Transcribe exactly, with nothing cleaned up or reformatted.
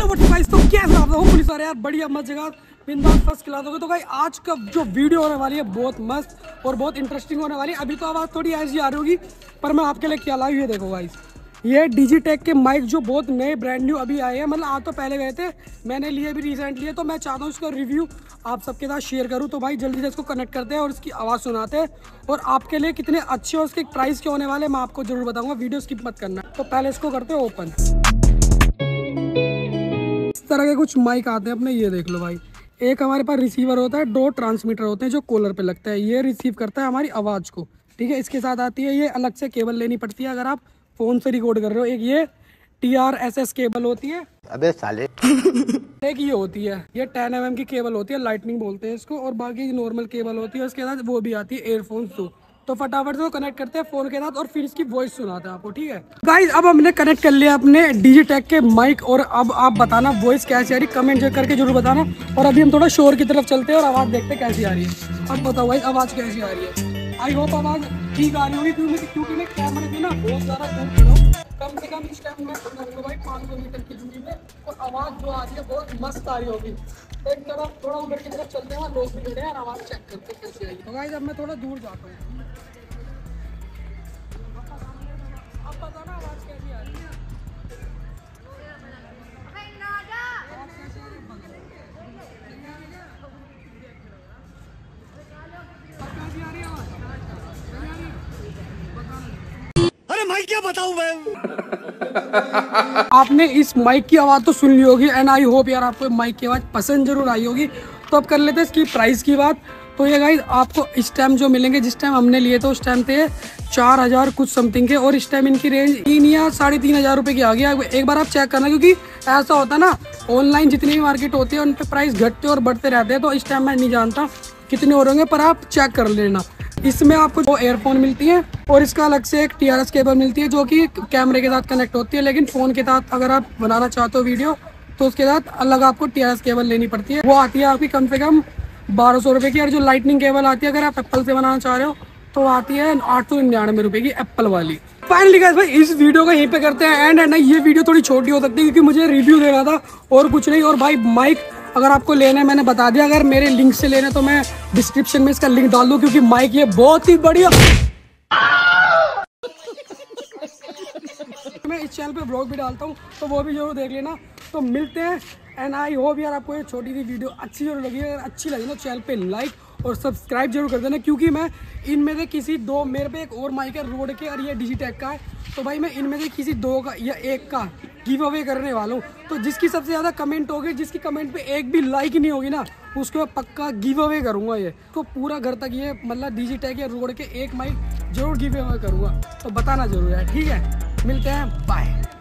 WhatsApp guys, तो कैसे आप लोग पुलिस वाले यार बढ़िया मस्त जगह बिंदास फर्स्ट क्लास हो गए। तो भाई आज का जो वीडियो होने वाली है बहुत मस्त और बहुत इंटरेस्टिंग होने वाली है। अभी तो आवाज़ थोड़ी ऐसी आ रही होगी पर मैं आपके लिए क्या लाई हुई है देखो गाइस, ये डिजिटेक के माइक जो बहुत नए ब्रांड न्यू अभी आए हैं, मतलब आज तो पहले गए थे, मैंने लिए भी रिसेंटली है, तो मैं चाहता हूँ इसका रिव्यू आप सबके साथ शेयर करूँ। तो भाई जल्दी से इसको कनेक्ट करते हैं और इसकी आवाज़ सुनाते हैं और आपके लिए कितने अच्छे और इसके प्राइस क्या होने वाले मैं आपको जरूर बताऊँगा, वीडियो स्किप मत करना। तो पहले इसको करते हैं ओपन। इस तरह के कुछ माइक आते हैं अपने, ये देख लो भाई। एक हमारे पास रिसीवर होता है, दो ट्रांसमीटर होते हैं जो कॉलर पे लगता है, ये रिसीव करता है हमारी आवाज़ को, ठीक है। इसके साथ आती है ये अलग से केबल लेनी पड़ती है अगर आप फ़ोन से रिकॉर्ड कर रहे हो। एक ये T R S S cable होती है, अबे साले एक ये होती है, ये टेन एम एम की केबल होती है, लाइटनिंग बोलते हैं इसको, और बाकी नॉर्मल केबल होती है। उसके साथ वो भी आती है एयरफोन टू। तो फटाफट से वो कनेक्ट करते हैं फोन के साथ और फिर इसकी वॉइस सुनाते हैं आपको, ठीक है गाइस। अब हमने कनेक्ट कर लिया अपने डिजिटेक के माइक और अब आप बताना वॉइस कैसी आ रही, कमेंट करके जरूर बताना। और अभी हम थोड़ा शोर की तरफ चलते हैं और आवाज़ देखते हैं कैसी आ रही है। अब बताओ भाई आवाज़ कैसी आ रही है। आई होप आवाज़ ठीक आ रही होगी क्योंकि क्योंकि मैं कैमरे में ना बहुत ज़्यादा दूर खड़ा हूँ, कम से कम इस टाइम में भाई पाँच सौ मीटर की दूरी पे, और आवाज़ जो आ रही है बहुत मस्त आ रही होगी। एक तरफ थोड़ा उधर की तरफ चलते हैं, लोग भी खड़े हैं और आवाज़ चेक करते हैं कैसी आएगी। तो गाइस अब मैं थोड़ा दूर जाता हूँ, अब बताना आवाज़ कैसी आ रही है। अरे भाई क्या बताऊं मैं। आपने इस माइक की आवाज़ तो सुन ली होगी एंड आई होप यार आपको माइक की आवाज़ पसंद जरूर आई होगी। तो अब कर लेते हैं इसकी प्राइस की बात। तो ये गाइस आपको इस टाइम जो मिलेंगे, जिस टाइम हमने लिए थे उस टाइम थे चार हज़ार कुछ समथिंग के, और इस टाइम इनकी रेंज तीन या साढ़े तीन हज़ार रुपये की आ गई। एक बार आप चेक करना, क्योंकि ऐसा होता है ना ऑनलाइन जितनी भी मार्केट होती है उन पर प्राइस घटते और बढ़ते रहते हैं। तो इस टाइम मैं नहीं जानता कितने हो होंगे, पर आप चेक कर लेना। इसमें आपको दो एयरफोन मिलती है और इसका अलग से एक टी आर एस केबल मिलती है जो कि कैमरे के साथ कनेक्ट होती है, लेकिन फ़ोन के साथ अगर आप बनाना चाहते हो वीडियो तो उसके साथ अलग आपको टी आर एस केबल लेनी पड़ती है। वो आती है आपकी कम से कम बारह सौ रुपये की। और जो लाइटनिंग केबल आती है अगर आप एप्पल से बनाना चाह रहे हो तो आती है आठ सौ निन्यानवे रुपये की एप्पल वाली। फाइनली गाइस भाई इस वीडियो को यहीं पे करते हैं एंड ना, ये वीडियो थोड़ी छोटी हो सकती है क्योंकि मुझे रिव्यू देना था और कुछ नहीं। और भाई माइक अगर आपको लेना है मैंने बता दिया, अगर मेरे लिंक से लेना तो मैं डिस्क्रिप्शन में इसका लिंक डाल दूं, क्योंकि माइक ये बहुत ही बढ़िया। मैं इस चैनल पे ब्लॉग भी डालता हूँ तो वो भी जरूर देख लेना। तो मिलते हैं एंड आई होप यार आपको ये छोटी सी वीडियो अच्छी जरूर लगी। अगर अच्छी लगी ना चैनल पे लाइक और सब्सक्राइब जरूर कर देना, क्योंकि मैं इनमें से किसी दो, मेरे पे एक और माइक है रोड के और ये डिजिटेक का है, तो भाई मैं इनमें से किसी दो का या एक का गिव अवे करने वाला हूँ। तो जिसकी सबसे ज़्यादा कमेंट होगी, जिसकी कमेंट पे एक भी लाइक नहीं होगी ना, उसको पक्का गिव अवे करूँगा। ये तो पूरा घर तक ये मतलब डिजिटेक या रोड के एक माइक जरूर गिव अवे करूँगा, तो बताना जरूर है, ठीक है। मिलते हैं, बाय।